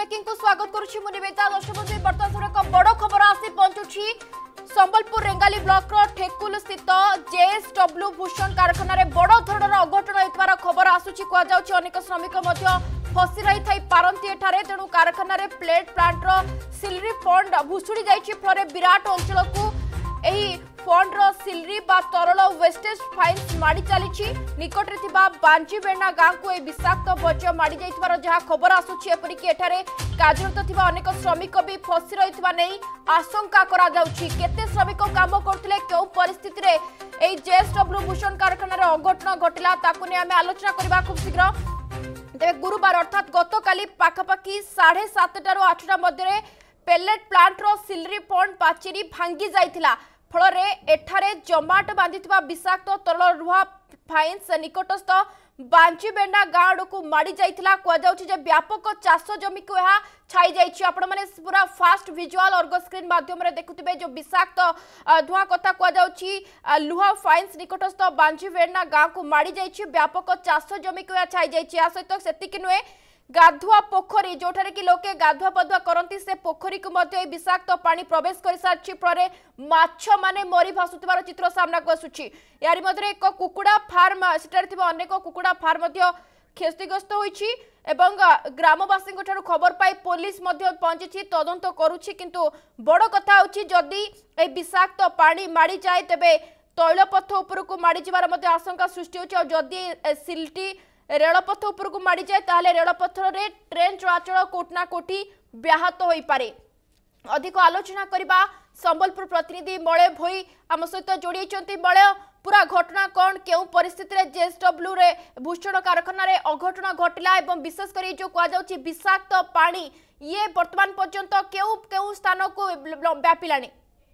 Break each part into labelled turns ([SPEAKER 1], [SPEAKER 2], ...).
[SPEAKER 1] Breaking को स्वागत करुछि मु निवेदिता। दर्शक बंधु वर्तमान समय एक बड़ खबर आसी पहुंचुछि संबलपुर रेंगाली ब्लॉक रो ठेकुल स्थित जेएसडब्ल्यू भूषण कारखाना रे बड़ धरणर अघटन होइतबार खबर आसुछि। कुआ जाउछि अनेक श्रमिक मध्य फसी रही थाई पारंती एठारे, तेणु कारखाना रे प्लेट प्लांट रो सिलरी फंड भुसुड़ी जाइछि। फरे विराट अंचल को एही फंड रो सिलरी बा तरल वेस्टेज फाइल्स माड़ी चली निकट रे थिबा बांजीबेना गांव को ए विषाक्त बज्र माड़ी जाइतबार जहा खबर आसुछि। एपरिक एठारे कार्यरत थिबा अनेक श्रमिक भी फसी रहितबा नै आशंका करा जाउछि। केते श्रमिक काम करथिले, केउ परिस्थिति रे एही जेएसडब्ल्यू भूषण कारखाना रे अघटन घटिला ताकु ने आमे आलोचना करबा खूब शीघ्र। तेबे गुरुवार अर्थात गतकाली पाखापाखि 7:30 8टा मध्य पेलेट प्लांट रो सिलरी फंड पाचेरी भांगी जाइथिला। फल एठारे जमाट बांधी विषाक्त तरल रुहा फाइन्स निकटस्थ बांजीबेंडा गाँव को माड़ी जाइथिला। कुआଯାଉଛି व्यापक चाष जमी को यह छाई जाइछि। आपण माने पूरा फास्ट विजुअल अर्गो स्क्रीन माध्यम रे देखुथिबे जो विषाक्त धुआ कथा कुआଯାଉଛି लुहा फाइन्स निकटस्थ बांजीबेंडा गाँव को माड़ी जाइछि। व्यापक चाष जमी को यह छाई जाइछि। आ सहित सेतिक नुहे गाधुआ पोखरी जोठारे कि लोके गाधुआ पधुआ करती से पोखरी को मध्य विषाक्त पानी प्रवेश कर सारी फल माछ माने मरी भासुथिबार चित्र सामना को आसुछि। यारी मध्य एक कुकुड़ा फार्म सेठारे थिबा अनेक कुकुड़ा फार्म मध्य क्षतिग्रस्त होइछि एवं ग्रामवासी खबर पाई पुलिस मध्य पहुंची तदंत करुछि। किंतु बड़ कथा होछि जदि ए विषाक्त पानी माड़ी जाए तेबे तैलपथ उपरकू माड़ी जिबार मध्य आशंका सृष्टि होछि। और जदि सिलटी रेलपथ उपरकू माड़ी जाए ताहले रेलपथ रे ट्रेन चलाचल कोटना कोटी व्याहत होई पारे। अधिक आलोचना करबा संबलपुर प्रतिनिधि मलय भोई आम सहित जोड़ी होइछन्ती। मलय पूरा घटना कौन, केउ परिस्थिति रे जेएसडब्ल्यू रे भूषण कारखाना रे अघटन घटिला एवं विशेष करी जो कुआ जाउछि विषाक्त पानी ये वर्तमान पर्यंत केउ केउ स्थान को व्यापिलानी?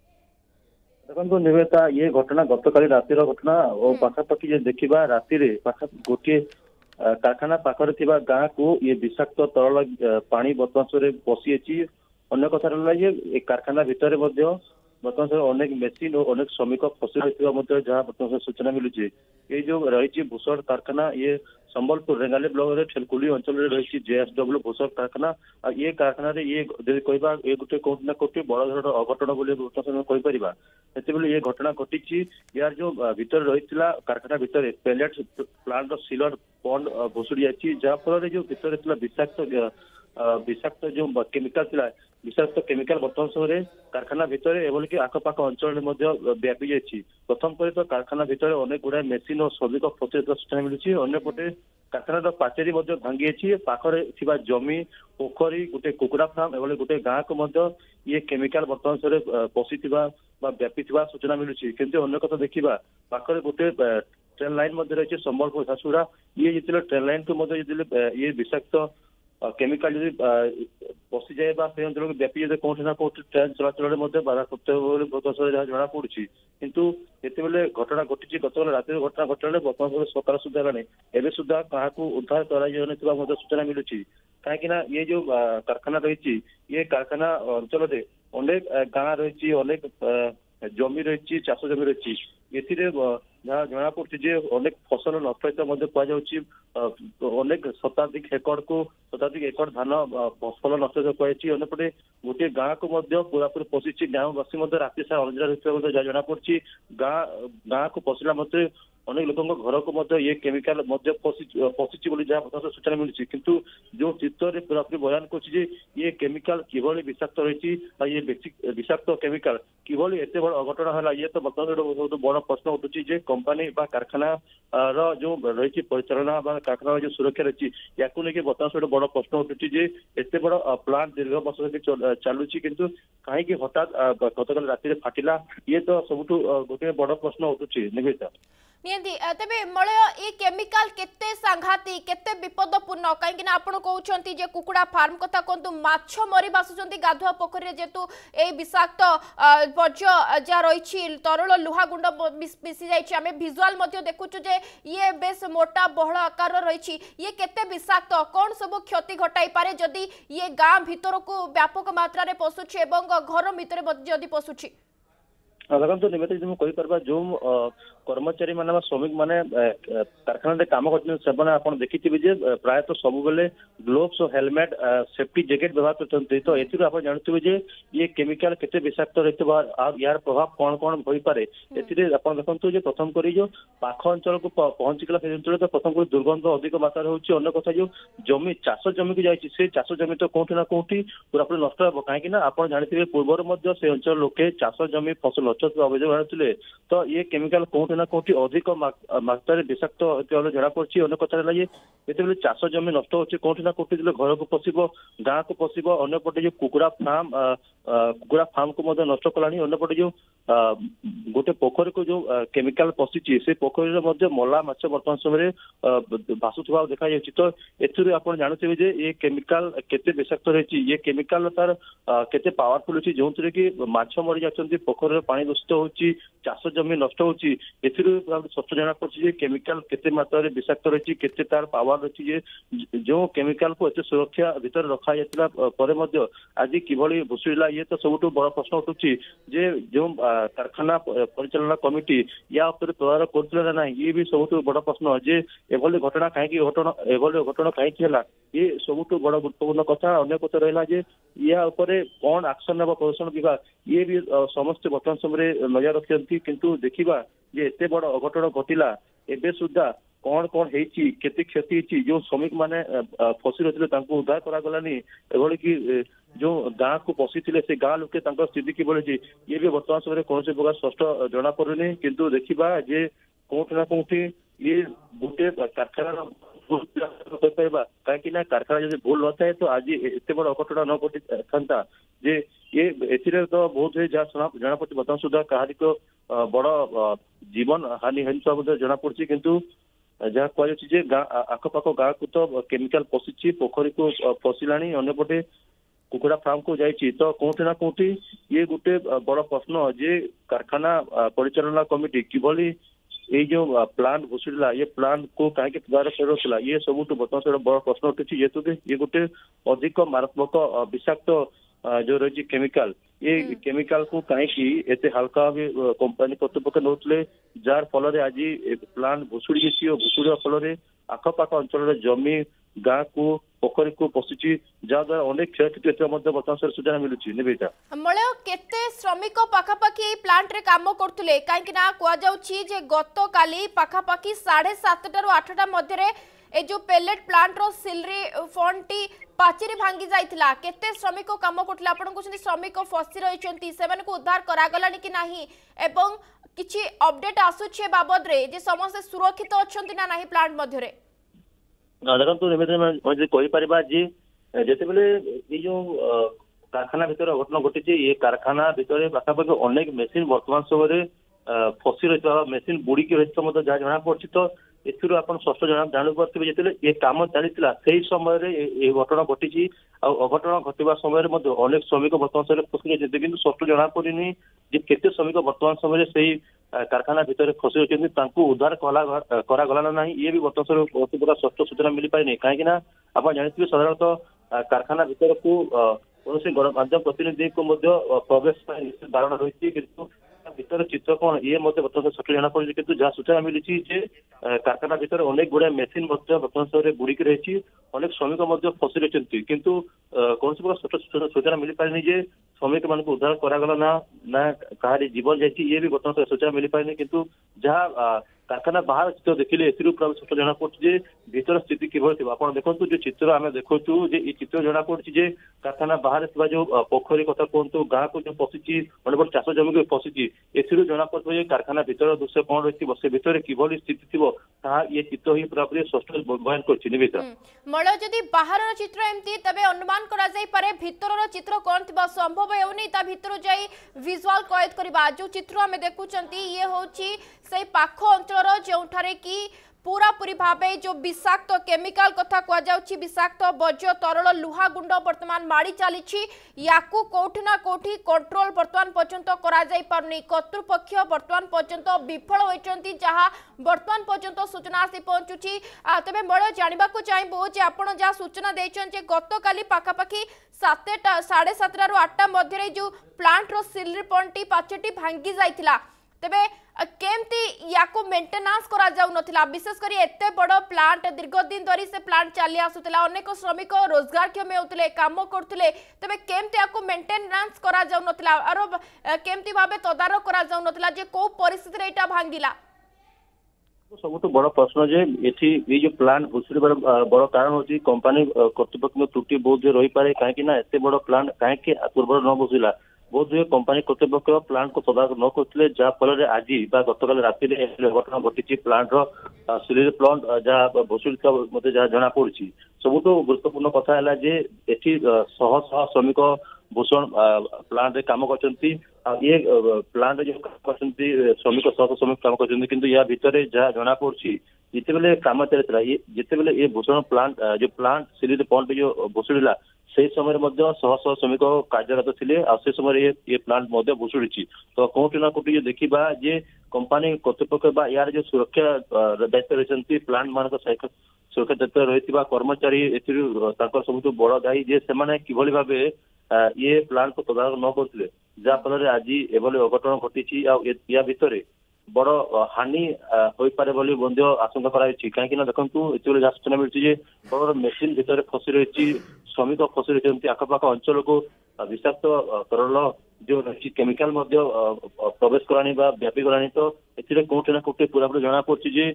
[SPEAKER 2] देखो निवेदिता, ये घटना गतकाली रातिर घटना और पाखापाखि जे देखिबा राति रे पाखा गोटे कारखाना पाखरे थिबा गाँ को ये विषाक्त तरल पानी वर्तमान पशिଯାଇଛି। अन्य कथा रहा ये कारखाना भितर वर्तमान अनेक मेसीन और अनेक श्रमिक फसी रही जहाँ वर्तमान सूचना मिलूची। ये जो रही भूषण कारखाना ये संबलपुर रेंगाली ब्लॉक ठेलकुली अंचल रही जेएसडब्ल्यू भूषण कारखाना। ये कारखाना ये कहवा ये गोटे कौटी ना कौटी बड़ धरण अघटन बोली ये घटना घटी। यार जो भितर रही कारखाना भितर पेलेट प्लांट सिलर पंड भुसुड़ी जाइए जहाँफल जो भितर विषाक्त जो केमिकल थिला विषाक्त केमिकल वर्तमान समय कारखाना भितर एवं कि आखपाख अंचल व्यापी जाइए। प्रथम पर तो कारखाना भितर अनेक गुड़ा मेसीन और श्रमिक फसी सूचना मिलूची। अन्यपटे कारखाना पाचेरी भांगी पाखरे थिबा जमी पोखरी गोटे कुकुड़ा फार्म एवं गोटे गाँ को ये केमिकल वर्तमान समय पशि व्यापी सूचना मिलूची। किंतु अन्य कथा देखा पाखरे गोटे ट्रेन लाइन रही संबलपुर झारसुगुड़ा ये जितने ट्रेन लाइन को ये विषाक्त केमिकल जब पशि जाए से अंचल को व्यापी जाए कौन ना कौन ट्रेन चलाचल बाधा जहाँ जना पड़ी। किंतु जिते घटना घटी गतकाल राति घटना घटना वर्तमान सकाल सुधा एवं सुधा क्या उद्धार कर सूचना मिलूची। कहीं ये जो कारखाना रही ये कारखाना अंचल अनेक गाँ रही अनेक जमी रही चाष जमी रही जहाँ जना पड़ी अनेक फसल नष्ट होता अनेक शताधिक एकड़ धान फसल नष्ट कहपटे गोटे गाँ को पूरापूरी पशि गाँववासी राति सारा अनिद्रा रही जहाँ जना पड़ी गाँ को पशिला अनेक लोकों घर को ये केमिकल पशि बोली जहाँ सूचना मिली। किंतु जो चित्र पूरापूरी बयान कर ये केमिकल किभली विषाक्त रही ये विषाक्त केमिकल किभली एत बड़ अघटन है ये तो बर्तमान बहुत बड़ प्रश्न उठुची कंपानी कारखाना जो रही परिचालना कारखाना जो सुरक्षा रही या बर्तमान बड़ प्रश्न उठुची एत बड़ प्लांट दीर्घ वर्ष चलुची किंतु कहीं हठात गतकाल राति फाटिला ये तो सबुठ गोटे बड़ प्रश्न उठुची। निवेदिता
[SPEAKER 1] नियंती तेबे मलय ये केमिकल केते सांघाती केते विपदपूर्ण कहीं आपण कहउछंती जे कुकुड़ा फार्म कथा कहतु माछ मरी भासुचंती गाधुआ पोखरी जेतु ए विषाक्त बज्र जा रही तरल लुहा गुंड मिसी जाइछि। आमे विजुअल मध्ये देखुछु जे ये बेस मोटा बहळ आकार रही ये केते विषाक्त कौन सब क्षति घटाई पारे जदि ये गाँ भीतर को व्यापक मात्रा रे पसुछि एवं घर भीतर जदि पसुछि?
[SPEAKER 2] ଦେଖନ୍ତୁ ନିବେଦିତ ଯଦି ମୁଁ କହିପାରିବା ଯୋଉ କର୍ମଚାରୀ ମାନେ ବା ଶ୍ରମିକ ମାନେ କାରଖାନାରେ କାମ କରୁଛନ୍ତି ସେମାନେ ଆପଣ ଦେଖିଥିବେ ଯେ ପ୍ରାୟତଃ ସବୁବେଳେ ଗ୍ଲୋଭ୍ସ ଓ ହେଲମେଟ ସେଫ୍ଟି ଜ୍ୟାକେଟ ବ୍ୟବହାର କରୁଛନ୍ତି। ତ ଏଥିରୁ ଆପଣ ଜାଣୁଥିବେ ଯେ ଇଏ କେମିକାଲ କେତେ ବିଷାକ୍ତ ରହିଥିବା ଆଉ ଏହାର ପ୍ରଭାବ କଣ କଣ ହୋଇପାରେ। ଏଥିରେ ଆପଣ ଦେଖନ୍ତୁ ଯେ ପ୍ରଥମ କରି ଯୋଉ ପାଖ ଅଞ୍ଚଳକୁ ପହଞ୍ଚିଗଲା ସେ ଅଞ୍ଚଳରେ ତ ପ୍ରଥମ କରି ଦୁର୍ଗନ୍ଧ ଅଧିକ ମାତ୍ରାରେ ହଉଛି। ଅନ୍ୟ କଥା ଯୋଉ ଜମି ଚାଷ ଜମିକୁ ଯାଇଛି ସେ ଚାଷ ଜମି ତ କୋଉଠି ନା କୋଉଠି ପୁରାପୁରି ନଷ୍ଟ ହେବ। କାହିଁକି ନା ଆପଣ ଜାଣିଥିବେ ପୂର୍ବରୁ ମଧ୍ୟ ସେ ଅଞ୍ଚଳ ଲୋକେ ଚାଷ ଜମି ଫସଲ ନଷ୍ଟ ଥିବା ଅଭିଯୋଗ ଆଣୁଥିଲେ। ତ ଇଏ କେମିକାଲ କୋଉଠି ନା କୋଉଠି ଅଧିକ ମାତ୍ରାରେ ବିଷାକ୍ତ ହୋଇଥିବା ଜଣାପଡୁଛି। ଅନ୍ୟ କଥା ହେଲା ଯେ ଯେତେବେଳେ ଚାଷ ଜମି ନଷ୍ଟ ହଉଛି କୋଉଠି ନା କୋଉଠି ଘରକୁ ପଶିବ ଗାଁକୁ ପଶିବ। ଅନ୍ୟପଟେ ଯୋଉ କୁକୁଡା ଫାର୍ମକୁ ମଧ୍ୟ ନଷ୍ଟ କଲାଣି। ଅନ୍ୟପଟେ ଯୋଉ ଗୋଟେ ପୋଖରୀକୁ ଯୋଉ କେମିକାଲ ପଶିଛି ସେ ପୋଖରୀରେ ମଧ୍ୟ ମଲା ମାଛ ବର୍ତ୍ତମାନ ସମୟରେ ଭାସୁଥିବା ଦେଖାଯାଉଛି। ତ ଏଥିରୁ ଆପଣ ଜାଣୁଥିବେ ଯେ ଏ କେମିକାଲ କେତେ ବିଷାକ୍ତ ରହିଛି। ଏ କେମିକାଲ ତାର କେତେ ପାୱାରଫୁଲ ଅଛି ଯୋଉଥିରେ କି ମାଛ ମରି ଯାଉଛନ୍ତି, ପୋଖରୀର ପାଣି ଦୂଷିତ ହଉଛି, ଚାଷ ଜମି ନଷ୍ଟ ହଉଛି। ଏଥିରୁ ସ୍ପଷ୍ଟ ଜଣାପଡୁଛି ଯେ କେମିକାଲ କେତେ ମାତ୍ରାରେ ବିଷାକ୍ତ ରହିଛି, କେତେ ତାର ପାୱାର ରହିଛି। ଯେ ଯୋଉ କେମିକାଲକୁ ଏତେ ସୁରକ୍ଷା ଭିତରେ ରଖାଯାଇଥିଲା ପରେ ମଧ୍ୟ ଆଜି କିଭଳି ଭୁଷୁଡ଼ିଲା ଇଏ ତ ସବୁଠୁ ବଡ ପ୍ରଶ୍ନ ଉଠୁଛି ଯେ ଯୋଉ କାରଖାନା ପରିଚାଳନା କମିଟି ୟା ଉପରେ ତଦାରଖ କରୁଥିଲେ ନା ନାହିଁ ଇଏ ବି ସବୁଠୁ ବଡ ପ୍ରଶ୍ନ। ଯେ ଏଭଳି ଘଟଣା କାହିଁକି ହେଲା ଇଏ ସବୁଠୁ ବଡ ଗୁରୁତ୍ୱପୂର୍ଣ୍ଣ କଥା। ଅନ୍ୟ କଥା ରହିଲା ଯେ ୟା ଉପରେ କଣ ଆକ୍ସନ ନେବ ପ୍ରଦୂଷଣ ବିଭାଗ ଇଏ ବି ସମସ୍ତେ ବର୍ତ୍ତମାନ ସମୟରେ ନଜର ରଖିଛନ୍ତି। କିନ୍ତୁ ଦେଖିବା ଯେ ଏତେ ବଡ ଅଘଟଣ ଘଟିଲା ଏବେ ସୁଦ୍ଧା କଣ କଣ ହେଇଛି, କେତେ କ୍ଷତି ହେଇଛି, ଯୋଉ ଶ୍ରମିକ ମାନେ ଫସି ରହିଥିଲେ ତାଙ୍କୁ ଉଦ୍ଧାର କରାଗଲାନି, ଏଭଳି କି ଯୋଉ ଗାଁକୁ ପଶିଥିଲେ ସେ ଗାଁ ଲୋକେ ତାଙ୍କର ସ୍ଥିତି କିଭଳି ଅଛି ଇଏ ବି ବର୍ତ୍ତମାନ ସମୟରେ କୌଣସି ପ୍ରକାର ସ୍ପଷ୍ଟ ଜଣାପଡୁନି। କିନ୍ତୁ ଦେଖିବା ଯେ କୋଉଠି ନା କୋଉଠି ଇଏ ଗୋଟେ କାରଖାନାର କହିପାରିବା। କାହିଁକି ନା କାରଖାନା ଯଦି ଭୁଲ ନଥାଏ ତ ଆଜି ଏତେ ବଡ ଅଘଟଣ ନ ଘଟିଥାନ୍ତା। ଯେ ଇଏ ଏଥିରେ ତ ବହୁତ ଯାହା ଜଣାପଡୁଛି ବର୍ତ୍ତମାନ ସୁଦ୍ଧା କାହାରିକ ବଡ ଜୀବନ ହାନି ହେଇଥିବା ମଧ୍ୟ ଜଣାପଡୁଛି। କିନ୍ତୁ ଯାହା କୁହାଯାଉଛି ଯେ ଗାଁ ଆଖପାଖ ଗାଁକୁ ତ କେମିକାଲ ପଶିଛି, ପୋଖରୀକୁ ପଶିଲାଣି, ଅନ୍ୟପଟେ କୁକୁଡା ଫାର୍ମକୁ ଯାଇଛି। ତ କୋଉଠି ନା କୋଉଠି ଇଏ ଗୋଟେ ବଡ ପ୍ରଶ୍ନ ଯେ କାରଖାନା ପରିଚାଳନା କମିଟି କିଭଳି ଏଇ ଯୋଉ ପ୍ଲାଣ୍ଟ ଭୁଷୁଡ଼ିଲା ଏ ପ୍ଲାଣ୍ଟ କୁ କାହିଁକି ତଦାରଖ କରୁଥିଲା ଇଏ ସବୁଠୁ ବର୍ତ୍ତମାନ ବଡ ପ୍ରଶ୍ନ ଉଠୁଛି। ଯେହେତୁ ଇଏ ଗୋଟେ ଅଧିକ ମାରାତ୍ମକ ବିଷାକ୍ତ ଯୋଉ ରହିଛି କେମିକାଲ ଏ କେମିକାଲ କୁ କାହିଁକି ଏତେ ହାଲକା ଭାବେ କମ୍ପାନୀ କର୍ତ୍ତୃପକ୍ଷ ନଉଥିଲେ ଯାହାର ଫଳରେ ଆଜି ପ୍ଲାଣ୍ଟ ଭୁଷୁଡି ଯାଇଛି ଓ ଭୁଷୁଡିବା ଫଳରେ ଆଖପାଖ ଅଞ୍ଚଳରେ ଜମି ଗାଁକୁ ପୋଖରୀକୁ ପଶିଛି ଯାହାଦ୍ୱାରା ଅନେକ କ୍ଷୟକ୍ଷତି ହୋଇଥିବା ମଧ୍ୟ ବର୍ତ୍ତମାନ ସୂଚନା ମିଳୁଛି। ନିବେଦିତା
[SPEAKER 1] ମଳୟ କେତେ ଶ୍ରମିକ ପାଖାପାଖି এই প্লান্টରେ କାମ କରୁଥିଲେ କାହିଁକି ନା କୁହାଯାଉଛି ଯେ ଗତକାଲି ପାଖାପାଖି 7:30 ରୁ 8ଟା ମଧ୍ୟରେ ଏ ଯୋଉ ପେଲେଟ ପ୍ଲାଣ୍ଟର ସିଲରି ଫଣ୍ଡଟି ପାଚିରି ଭାଙ୍ଗି ଯାଇଥିଲା। କେତେ ଶ୍ରମିକ କାମ କରୁଥିଲେ ଆପଣ କହୁଛନ୍ତି ଶ୍ରମିକ ଫସି ରହିଛନ୍ତି ସେମାନଙ୍କୁ ଉଦ୍ଧାର କରାଗଲାନି କି ନାହିଁ ଏବଂ କିଛି ଅପଡେଟ ଆସୁଛି ବାବଦରେ ଯେ ସମସ୍ତେ ସୁରକ୍ଷିତ ଅଛନ୍ତି ନା ନାହିଁ ପ୍ଲାଣ୍ଟ ମଧ୍ୟରେ।
[SPEAKER 2] ଦେଖନ୍ତୁ ନିବେଦନ କହିପାରିବା ଯେ ଯେତେବେଳେ ଏଇ ଯୋଉ କାରଖାନା ଭିତରେ ଅଘଟଣ ଘଟିଛି ଏ କାରଖାନା ଭିତରେ ପାଖାପାଖି ଅନେକ ମେସିନ ବର୍ତ୍ତମାନ ସମୟରେ ଫସି ରହିଥିବା ମେସିନ ବୁଡିକି ରହିଥିବା ମଧ୍ୟ ଯାହା ଜଣାପଡୁଛି। ତ ଏଥିରୁ ଆପଣ ସ୍ପଷ୍ଟ ଜାଣିପାରୁଥିବେ ଯେତେବେଳେ ଏ କାମ ଚାଲିଥିଲା ସେଇ ସମୟରେ ଏ ଘଟଣା ଘଟିଛି। ଆଉ ଅଘଟଣ ଘଟିବା ସମୟରେ ମଧ୍ୟ ଅନେକ ଶ୍ରମିକ ବର୍ତ୍ତମାନ ସମୟରେ ଫସି ରହିଛନ୍ତି। କିନ୍ତୁ ସ୍ପଷ୍ଟ ଜଣାପଡିନି ଯେ କେତେ ଶ୍ରମିକ ବର୍ତ୍ତମାନ ସମୟରେ ସେଇ କାରଖାନା ଭିତରେ ଫସି ରହିଛନ୍ତି ତାଙ୍କୁ ଉଦ୍ଧାର କରାଗଲା ନା ନାହିଁ ଇଏ ବି ବର୍ତ୍ତମାନ ସମୟରେ ସ୍ପଷ୍ଟ ସୂଚନା ମିଳିପାରିନି। କାହିଁକି ନା ଆପଣ ଜାଣିଥିବେ ସାଧାରଣତଃ କାରଖାନା ଭିତରକୁ କୌଣସି ଗଣମାଧ୍ୟମ ପ୍ରତିନିଧିଙ୍କୁ ମଧ୍ୟ ପ୍ରବେଶ ପାଇଁ ନିଶ୍ଚିତ ବାରଣ ରହିଛି। କିନ୍ତୁ ଭିତର ଚିତ୍ର କଣ ଇଏ ମଧ୍ୟ ବର୍ତ୍ତମାନ ସଠିକ ଜଣାପଡୁଛି। କିନ୍ତୁ ଯାହା ସୂଚନା ମିଳିଛି ଯେ କାରଖାନା ଭିତରେ ଅନେକ ଗୁଡାଏ ମେସିନ ମଧ୍ୟ ବର୍ତ୍ତମାନ ସମୟରେ ବୁଡିକି ରହିଛି, ଅନେକ ଶ୍ରମିକ ମଧ୍ୟ ଫସି ରହିଛନ୍ତି। କିନ୍ତୁ କୌଣସି ପ୍ରକାର ସୂଚନା ମିଳିପାରିନି ଯେ ଶ୍ରମିକ ମାନଙ୍କୁ ଉଦ୍ଧାର କରାଗଲା ନା କାହାରି ଜୀବନ ଯାଇଛି ଇଏ ବି ବର୍ତ୍ତମାନ ସୂଚନା ମିଳିପାରିନି। କିନ୍ତୁ ଯାହା କାରଖାନା ବାହାର ଚିତ୍ର ଦେଖିଲେ ଏଥିରୁ ପୁରା ସ୍ପଷ୍ଟ ଜଣାପଡୁଛି ଯେ ଭିତର ସ୍ଥିତି କିଭଳି ଥିବ। ଆପଣ ଦେଖନ୍ତୁ ଯୋଉ ଚିତ୍ର ଆମେ ଦେଖୁଛୁ ଯେ ଏଇ ଚିତ୍ର ଜଣାପଡୁଛି ଯେ କାରଖାନା ବାହାରେ ଥିବା ଯୋଉ ପୋଖରୀ କଥା କୁହନ୍ତୁ ଗାଁକୁ ଯୋଉ ପଶିଛି ଅନ୍ୟପଟେ ଚାଷ ଜମିକୁ ପଶିଛି ଏଥିରୁ ଜଣାପଡୁଥିବ ଯେ କାରଖାନା ଭିତର ଦୃଶ୍ୟ କଣ ରହିଥିବ ସେ ଭିତରେ କିଭଳି ସ୍ଥିତି ଥିବ ତାହା ଏ ଚିତ୍ର ହିଁ ପୁରାପୁରି ସ୍ପଷ୍ଟ ବୟାନ କରୁଛି। ନିବେଦିତା
[SPEAKER 1] ମଳୟ ଯଦି ବାହାରର ଚିତ୍ର ଏମିତି ତେବେ ଅନୁମାନ କରାଯାଇପାରେ ଭିତରର ଚିତ୍ର କଣ ଥିବ ସମ୍ଭବ ହେଉନି ତା ଭିତରୁ ଯାଇ ଭିଜୁଆଲ କଏଦ କରିବା। ଯୋଉ ଚିତ୍ର ଆମେ ଦେଖୁଛନ୍ତି ଇଏ ହଉଛି ସେଇ ପାଖ ଅଞ୍ଚଳର ଯେଉଁଠାରେ କି पूरा पूरी भावे जो विषाक्त केमिकल कथा कह जाउछि विषाक्त बज्र तरल लुहा गुंड वर्तमान माड़ी चली याकू कोठी ना कोठी कंट्रोल वर्तमान पर्यंत करा जाई पारनी कर्तृपक्ष वर्तमान पर्यंत विफल होइचंती जहा वर्तमान पर्यंत सूचना आसी पहुंचुछि तबे बड़ जानिबा को चाहबो जे आपण जा सूचना देछन जे गतकाली पाखापाखी 7:30 रु 8 मध्य जो प्लांट रो सिल्वर पंटी पाचेटी भांगी जाइथिला तेबे केमती याकू मेंटेनेंस करा जाउ नथिला विशेष करी एते बड़ प्लांट दीर्घ दिन धरी से प्लांट चली आसुतला अनेक श्रमिक रोजगारक्षम हेउतले काम करथुले तबे केमती याकू मेंटेनेंस करा जाउ नथिला आरो केमती भाबे तदारक करा जाउ नथिला जे को परिस्थिति रे एटा भांगिला
[SPEAKER 2] सबुठ बड़ प्रश्न जे एथि ये जो प्लांट भुसुड़ीबार बड़ कारण होची कंपनी कर्तृपक्ष त्रुटि बहुत रही पारे कहीं ना एते बड़ प्लांट कहीं पूर्व न भुसुला बहुत हुए कंपनी कर्तृपक्ष प्लांट को तदारक न करते जहाँफल आज गतकाल राति घटना घटी प्लांट सिलिंडर प्लांट जहाँ भुसुड़ी मत जहाँ जना पड़ी सबुठ गुरुत्वपूर्ण कथा है जे एठी शह शह श्रमिक भूषण प्लांट काम करते ये प्लांट जो काम कर श्रमिक शह श्रमिक काम कर या भितर जहाँ जना पड़ी जिते बेले काम चलता जिते बेले ये भूषण प्लांट जो प्लांट सिलिंडर प्लांट जो भुसुड़ा से समय शह शह श्रमिक कार्यरत थे से समय ये प्लांट भुसुड़ी तो कौटी ना कौटी देखा जे कंपनी कर्तृपक्ष यार जो सुरक्षा दायित्व रही प्लांट मान सुरक्षा दायित्व रही कर्मचारी सब बड़ दायी जे से किभली भाव ये प्लांट को तदारक न करते जहाँफल आज एभली अघटन घटी या भितर बड़ हानि हो पारे आशंका कहीं देखो ये सूचना मिली बड़ मेसीन भितर फसी रही श्रमिक फसी रही आखपाख अंचल को विषाक्त तरल जो रही केमिकल प्रवेश करानी व्यापी गलानी तो ए कौटी ना कौटी पूरा पूरी जना पड़ी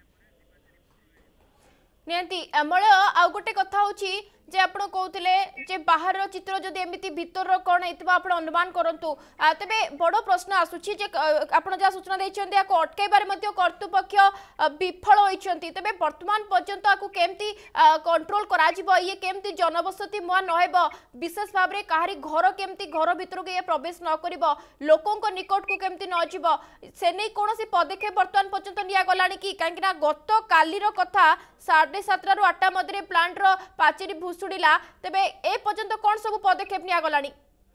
[SPEAKER 1] नियंती अमल आउ गोटे कथा होची जे आपण कहउथिले जे बाहर रो चित्र जदि एमिति भीतर रो कोन हेतबा आपण अनुमान करंतु तबे बडो प्रश्न आसुची जे आपण जा सूचना दैछन्ते आको अटकाई बारे मध्ये कर्तृपक्ष विफल होइछन्ती तबे वर्तमान पर्यंत आको केमती कंट्रोल करा जिवो ये केमती जनबसति मुआ नहेबो विशेष भाबरे काहारी घर केमती घर भीतर के ये प्रवेश न करिवो लोकों को निकट को केमती न जिवो से नै कोनोसी पदक्षेप वर्तमान पर्यंत निया गलानी कि कांकिना गत कालीर कथा 7:30 रु 8 मध्य प्लांट रो पाचेरी भुसुड़ीला तेबे ए पर्यंत कोन सब पदक्षेप निया गलानी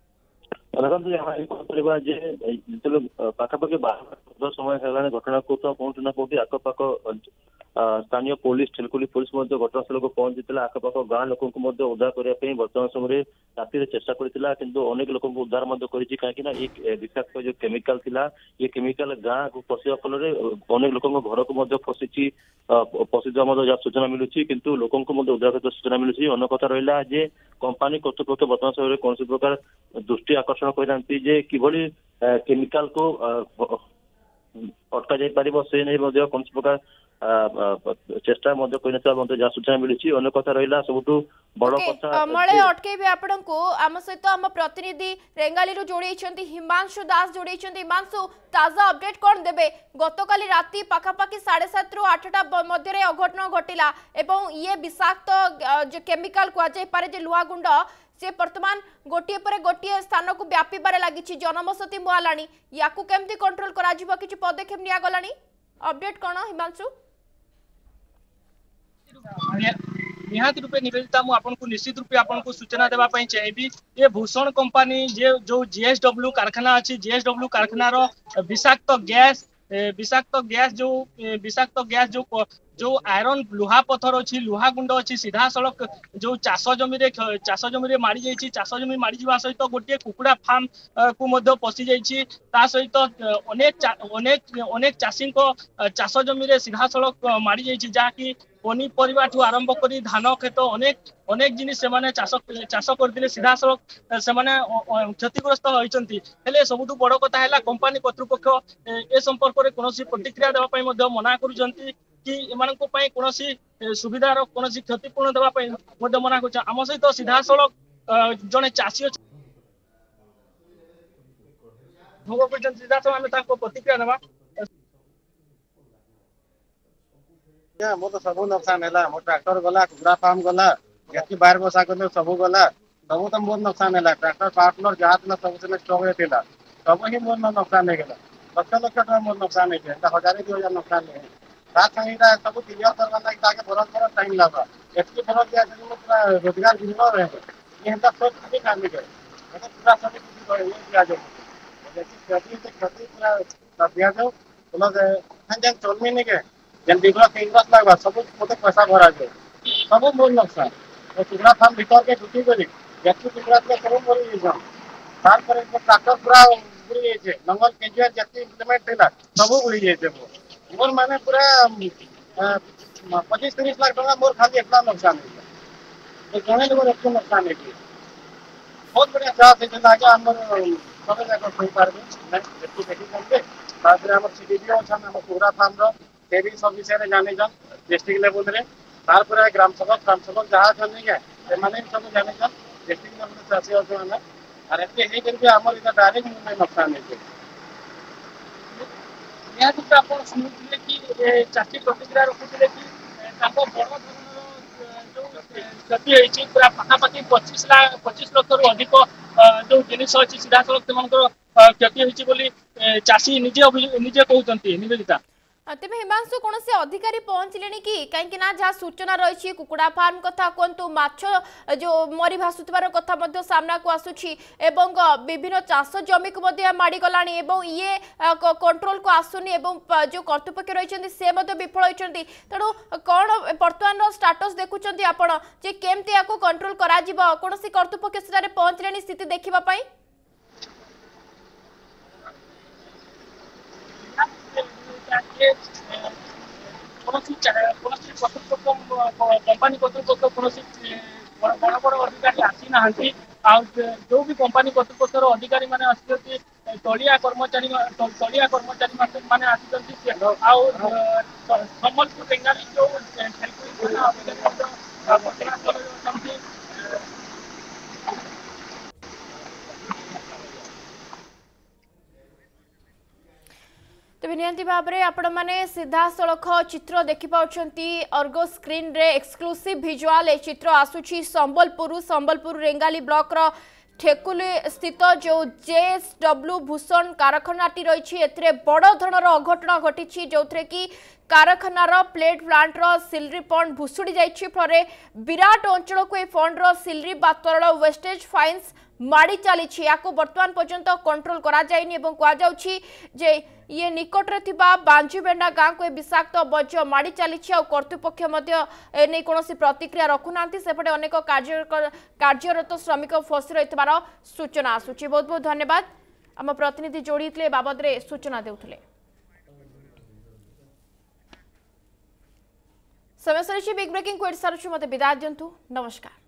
[SPEAKER 2] पाखापाखि 12 समय है घटना को तो कौटी ना कौटी आखपाख स्थानीय पुलिस ठेलकुली पुलिस घटनास्थल को पहुंची आखपाख गाँ लोक उद्धार करने वर्तमान समय राति चेष्टा करता किंतु अनेक लोक उद्धार कहीं ये विषाक्त जो केमिकल थिला ये केमिकल गाँ को पशिया फल अनेक लोक घर को फसी जहाँ सूचना मिलूँ किंतु लोक उद्धार करते सूचना मिलूँ अन्न कथा रहा जे कंपनी कर्तृपक्ष वर्तमान समय कौन प्रकार दृष्टि आकर्षण करते जे किभली केमिकल को अटका जाई पारिबो से नहीं कौन प्रकार चेष्टा जहाँ सूचना मिली अनेक कथा रहा सबुठ बड़ कथा
[SPEAKER 1] मळे अटकेबे आपण को आम सहित आम प्रतिनिधि रेंगाली रो जोड़ी हिमांशु दास जोड़ी हिमांशु ताजा अपडेट कौन देबे गतकाली राति पाखापाखि 7:30 रु 8टा मध्य अघटन घटिला एवं ये विषाक्त जो केमिकल कह जाय पारे जे लुहा गुंड से वर्तमान गोटे पर गोटे स्थान को व्यापीबार लगी जनबसति मुआलानी याकू केमती कंट्रोल करा जिवो किछि पदक्षेप निया गलानी अपडेट कौन हिमांशु
[SPEAKER 3] निहाती रूपे निवेदिता मु आपन को निश्चित रूपे आपन को सूचना देबा पई चाहिबी ये भूषण कंपनी जे जो जीएसडब्ल्यू कारखाना अछि जीएसडब्ल्यू कारखाना रो विषाक्त गैस जो आयरन लुहा पत्थर अच्छी लुहा गुंड अच्छी सीधा सड़क जो चाष जमी मारी जाइए चाष जमी मारी जा सहित गोटे कुकुड़ा फार्म को मध्य पशि जाइए ता सहित अनेक चाषी चाष जमी सीधा सड़क मारी जाइए जहाँकि पनीपरिया ठू आरंभ कर धान खेत अनेक जिनिस से चाष करते सीधा सड़क से क्षतिग्रस्त होती सबुठ बड़ कथा है कंपनी कर्तृपक्ष ए संपर्क में कौन प्रतिक्रिया देवाई मना कर कि एमान को पाई कोनोसी सुविधार कोनोसी क्षतिपूर्ण देवा पाई मध्य मना कर आम सहित सीधा सड़क जने चाषी भोग कर सीधा सड़क आम प्रतिक्रिया देवा
[SPEAKER 4] मोर तो सब नुकसान है मोर ट्रैक्टर गला कुकुड़ा फार्म गला गेटी बाहर बसा कर सब गला सब तो मोर नुकसान है ट्रैक्टर पार्टनर जहाँ सब स्टॉक रहता सब ही मोर नुकसान हो गला लक्ष लक्ष टाइम मोर नुकसान है 1000 2000 नुकसान है संगे सब क्लियर करवा लगे ताकि बरस टाइम लगा एतकी बरस दिया पूरा रोजगार भिन्न रहे ये सब किसी काम के पूरा सब दिया जाए क्षति पूरा दिया जाओ प्लस चलमी नहीं के जेन बिगड़ इनवस्ट लगवा सब मत पैसा भरा जाए सब मोर नुकसान कुकड़ा फार्म भीतर के ढुकी गली जति कुकड़ा सब मरी जाए तार ट्राक्टर पूरा बुड़ी जाइए नंगल केजुआर जति इम्प्लीमेंट थी सब बुड़ी जाइए मोर माने पूरा 25-30 लाख टका मोर खाली इतना नुकसान है जड़े लोग एक नुकसान है बहुत बढ़िया चाष है आगे आम सब जगह कही पार्बे देखी आम सीडीपीओ अच्छा कुकड़ा फार्म से भी सब विषय जानी डिस्ट्रिक्ट लेवल में तार ग्राम सेवक जहाँ सब जानी डिस्ट्रिक्ट लेवल चाषी अच्छे मैंने और एमती आम डायरेक्ट नुकसान है
[SPEAKER 3] आप शुणुले कि चाषी प्रतिक्रिया रखुले कि बड़ धरण क्षति पूरा पाखापाखि 25 लाख रु अधिक जो जिनिस अच्छी सीधा सड़क क्षति चाषी निजे कहते निवेदिता
[SPEAKER 1] तेज हिमांशु कौन से अधिकारी पहुंचले कि कहीं जहाँ सूचना रही कुकुड़ा फार्म कथा कहतु माछ जो मरी भासुवर कथा सामना को आसूची एवं विभिन्न चाष जमी को माड़गला ये कंट्रोल को आसुनी जो कर्तृपक्ष रही से विफल होती तेणु कौन बर्तमान स्टाटस देखुं आपण जे केमती या कंट्रोल कौन सी कर्तृपक्ष पहुंचले स्थिति देखापी
[SPEAKER 3] कंपानी कर्तृपक्ष बड़ बड़ अधिकारी आसी ना जो भी कंपानी कर्तृपक्ष अधिकारी मैंने आसी तलिया कर्मचारी मैंने आसी सम्बलपुर रेंगाली जो
[SPEAKER 1] तेज निहंती भाव में आपण मैंने सीधा सड़क चित्र देखिपाउछंती अर्गो स्क्रीन रे एक्सक्लूसिव विजुअल ए चित्र आसुची संबलपुर रेंगाली ब्लॉक रो ठेकुली स्थित जो जेएसडब्ल्यू भूषण कारखानाटी रही एथिरे बड़ धरणर अघटन घटी जो कि कारखानार प्लेट प्लांट सिलरी पंड भुशुड़ी जाइछि फल विराट अंचल को फंड सिलरी बा तरल वेस्टेज फाइन्स माड़ी चली बर्तमान पर्यंत कंट्रोल करा जाइनि एवं कहुछि जे ये निकट रे थिबा बांजुबेंडा गाँ को विषाक्त बज्र माड़ी चली कर्तृपक्ष एने कौन प्रतिक्रिया रखुना सेपटे अनेक कार्यरत श्रमिक फसी रही सूचना आसूची बहुत बहुत धन्यवाद आम प्रतिनिधि जोड़ी बाबद रे सूचना देउथले समय सरी बिग ब्रेकिंग को मत विदा दिंतु नमस्कार।